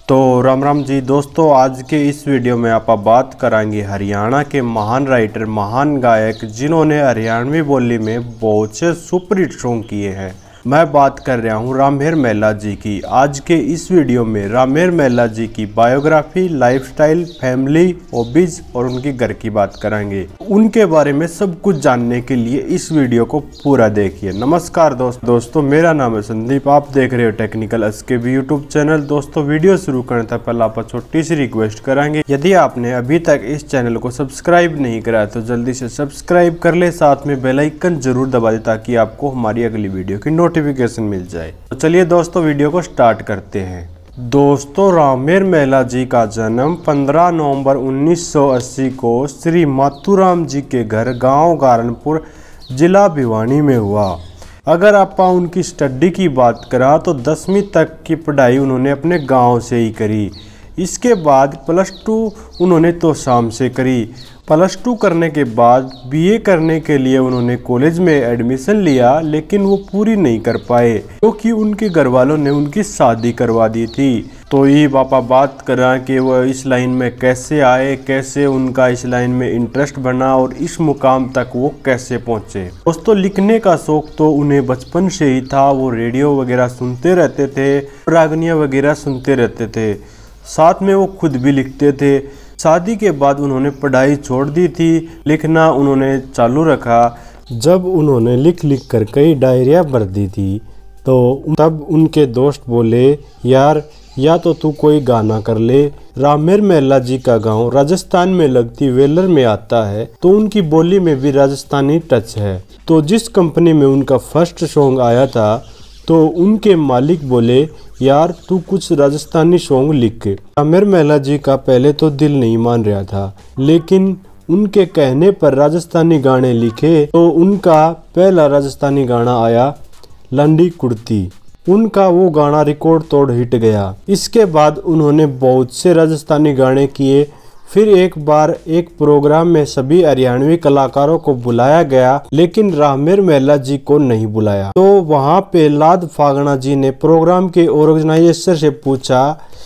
तो राम राम जी दोस्तों, आज के इस वीडियो में आप बात कराएंगे हरियाणा के महान राइटर, महान गायक जिन्होंने हरियाणवी बोली में बहुत से सुपरहिट सॉन्ग किए हैं। मैं बात कर रहा हूं रामहेर मैला जी की। आज के इस वीडियो में रामहेर मैला जी की बायोग्राफी, लाइफस्टाइल, फैमिली, हॉबीज और उनके घर की बात करेंगे। उनके बारे में सब कुछ जानने के लिए इस वीडियो को पूरा देखिए। नमस्कार दोस्तों, मेरा नाम है संदीप, आप देख रहे हो टेक्निकल एसकेबी यूट्यूब चैनल। दोस्तों, वीडियो शुरू करने से पहले आप छोटी सी रिक्वेस्ट करेंगे, यदि आपने अभी तक इस चैनल को सब्सक्राइब नहीं करा तो जल्दी से सब्सक्राइब कर ले, साथ में बेल आइकन जरूर दबा दे ताकि आपको हमारी अगली वीडियो की नोटिफिकेशन मिल जाए। तो चलिए दोस्तों, वीडियो को स्टार्ट करते हैं। दोस्तों, रामहेर मैला जी का जन्म 15 नवंबर 1980 को श्री मातूराम जी के घर गांव गारनपुर, जिला भिवानी में हुआ। अगर आप उनकी स्टडी की बात करा तो 10वीं तक की पढ़ाई उन्होंने अपने गांव से ही करी। इसके बाद +2 उन्होंने तोशाम से करी। +2 करने के बाद BA करने के लिए उन्होंने कॉलेज में एडमिशन लिया, लेकिन वो पूरी नहीं कर पाए क्योंकि उनके घर वालों ने उनकी शादी करवा दी थी। तो ये पापा बात करा कि वो इस लाइन में कैसे आए, कैसे उनका इस लाइन में इंटरेस्ट बना और इस मुकाम तक वो कैसे पहुंचे। दोस्तों, लिखने का शौक तो उन्हें बचपन से ही था। वो रेडियो वगैरह सुनते रहते थे, रागनियाँ वगैरह सुनते रहते थे, साथ में वो खुद भी लिखते थे। शादी के बाद उन्होंने पढ़ाई छोड़ दी थी, लिखना उन्होंने चालू रखा। जब उन्होंने लिख कर कई डायरियाँ भर दी थी तो तब उनके दोस्त बोले, यार या तो तू कोई गाना कर ले। रामहेर मैला जी का गांव राजस्थान में लगती वेलर में आता है, तो उनकी बोली में भी राजस्थानी टच है। तो जिस कंपनी में उनका फर्स्ट सॉन्ग आया था तो उनके मालिक बोले, यार तू कुछ राजस्थानी सॉन्ग लिख। रामहेर मैला जी का पहले तो दिल नहीं मान रहा था, लेकिन उनके कहने पर राजस्थानी गाने लिखे तो उनका पहला राजस्थानी गाना आया, लंडी कुर्ती। उनका वो गाना रिकॉर्ड तोड़ हिट गया। इसके बाद उन्होंने बहुत से राजस्थानी गाने किए। फिर एक बार एक प्रोग्राम में सभी हरियाणवी कलाकारों को बुलाया गया, लेकिन रामहेर मैला जी को नहीं बुलाया। तो वहाँ पे लाद फागणा जी ने प्रोग्राम के ऑर्गेनाइजर से पूछा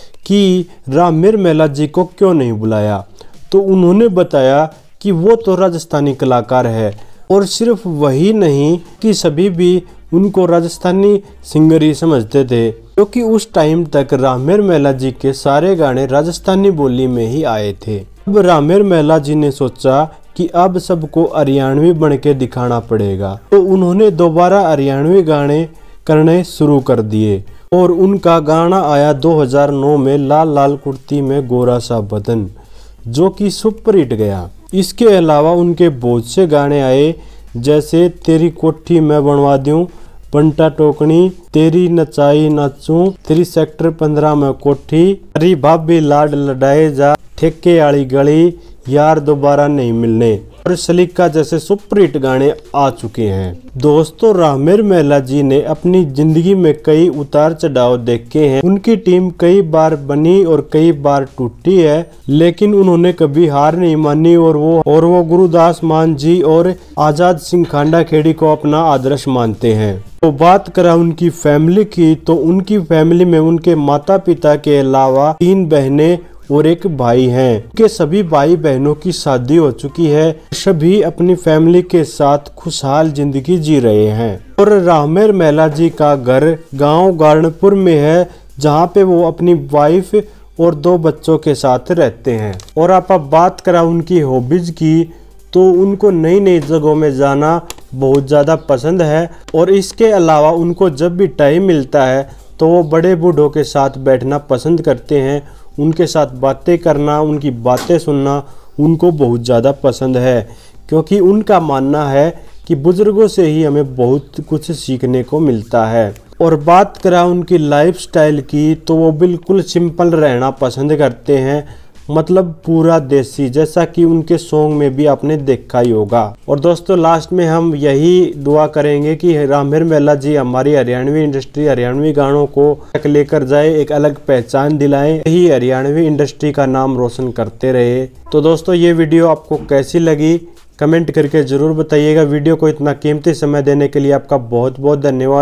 कि रामहेर मैला जी को क्यों नहीं बुलाया। तो उन्होंने बताया कि वो तो राजस्थानी कलाकार है, और सिर्फ वही नहीं कि सभी भी उनको राजस्थानी सिंगर ही समझते थे, क्योंकि उस टाइम तक रामहेर मैला जी के सारे गाने राजस्थानी बोली में ही आए थे। अब रामहेर मैला जी ने सोचा कि अब सबको हरियाणवी बन के दिखाना पड़ेगा, तो उन्होंने दोबारा हरियाणवी गाने करने शुरू कर दिए और उनका गाना आया 2009 में, लाल लाल कुर्ती में गोरा सा बदन, जो कि सुपरहिट गया। इसके अलावा उनके बहुत से गाने आए, जैसे तेरी कोठी मैं बनवा दूं, पंटा टोकनी, तेरी नचाई नाचूं, तेरी सेक्टर 15 में कोठी, अरे भाभी लाड लड़ाए जा, ठेके आली गली, यार दोबारा नहीं मिलने और सलीका जैसे सुपरहिट गाने आ चुके हैं। दोस्तों, रामहेर मैला जी ने अपनी जिंदगी में कई उतार चढ़ाव देखे हैं। उनकी टीम कई बार बनी और कई बार टूटी है, लेकिन उन्होंने कभी हार नहीं मानी और वो गुरुदास मान जी और आजाद सिंह खांडा खेड़ी को अपना आदर्श मानते हैं। तो बात करा उनकी फैमिली की, तो उनकी फैमिली में उनके माता पिता के अलावा 3 बहनें और एक भाई हैं। उनके सभी भाई बहनों की शादी हो चुकी है। सभी अपनी फैमिली के साथ खुशहाल जिंदगी जी रहे हैं। और रामहेर मैला जी का घर गांव गारनपुर में है, जहां पे वो अपनी वाइफ और 2 बच्चों के साथ रहते हैं। और आप बात करा उनकी हॉबीज की, तो उनको नई नई जगहों में जाना बहुत ज़्यादा पसंद है। और इसके अलावा उनको जब भी टाइम मिलता है तो वो बड़े बूढ़ों के साथ बैठना पसंद करते हैं। उनके साथ बातें करना, उनकी बातें सुनना उनको बहुत ज़्यादा पसंद है, क्योंकि उनका मानना है कि बुजुर्गों से ही हमें बहुत कुछ सीखने को मिलता है। और बात करा उनकी लाइफस्टाइल की, तो वो बिल्कुल सिंपल रहना पसंद करते हैं, मतलब पूरा देसी, जैसा कि उनके सॉन्ग में भी आपने देखा ही होगा। और दोस्तों, लास्ट में हम यही दुआ करेंगे कि रामहेर मैला जी हमारी हरियाणवी इंडस्ट्री, हरियाणवी गानों को तक लेकर जाए, एक अलग पहचान दिलाएं, यही हरियाणवी इंडस्ट्री का नाम रोशन करते रहे। तो दोस्तों, ये वीडियो आपको कैसी लगी कमेंट करके ज़रूर बताइएगा। वीडियो को इतना कीमती समय देने के लिए आपका बहुत बहुत धन्यवाद।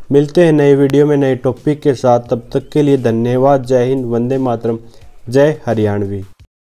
मिलते हैं नए वीडियो में नए टॉपिक के साथ। तब तक के लिए धन्यवाद। जय हिंद, वंदे मातरम, जय हरियाणवी।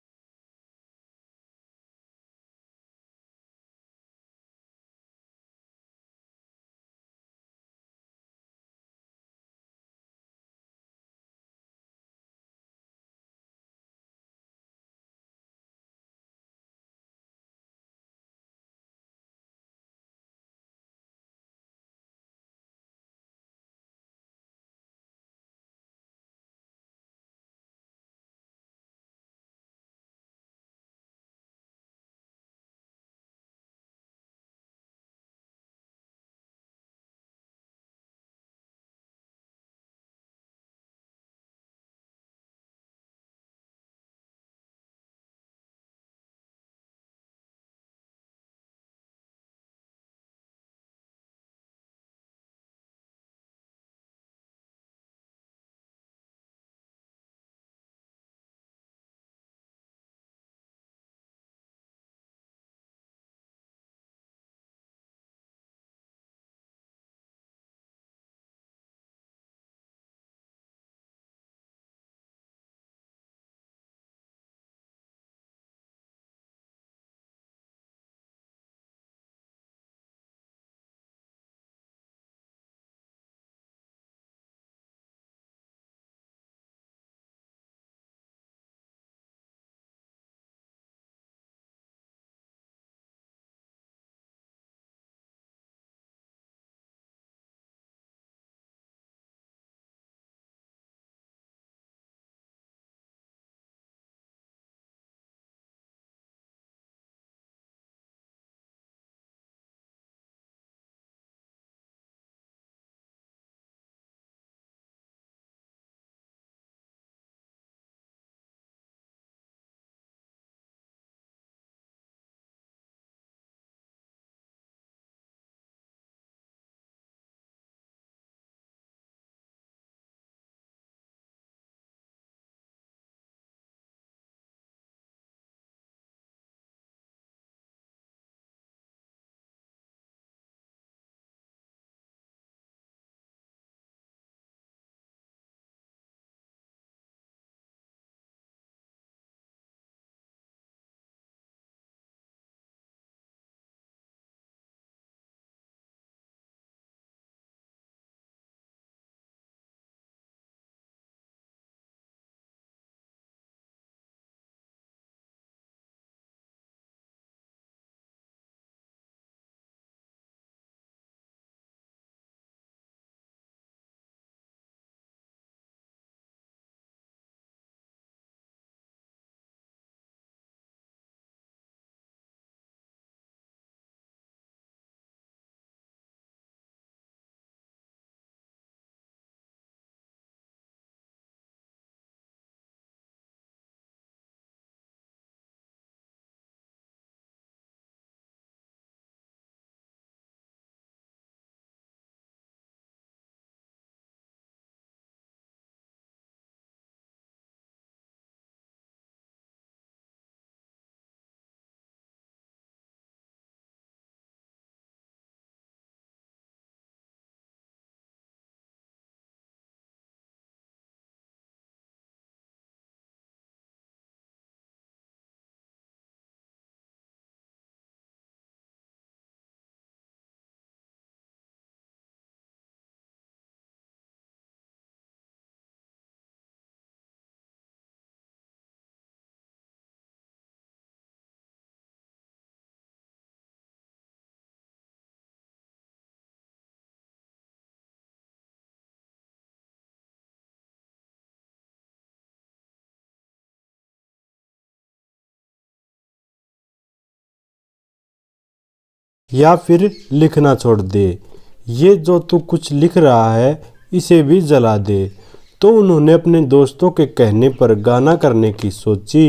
या फिर लिखना छोड़ दे, ये जो तू कुछ लिख रहा है इसे भी जला दे। तो उन्होंने अपने दोस्तों के कहने पर गाना करने की सोची,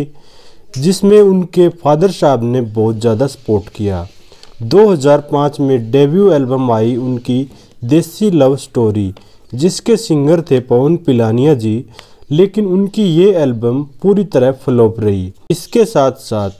जिसमें उनके फादर साहब ने बहुत ज़्यादा सपोर्ट किया। 2005 में डेब्यू एल्बम आई उनकी देसी लव स्टोरी, जिसके सिंगर थे पवन पिलानिया जी, लेकिन उनकी ये एल्बम पूरी तरह फ्लॉप रही। इसके साथ साथ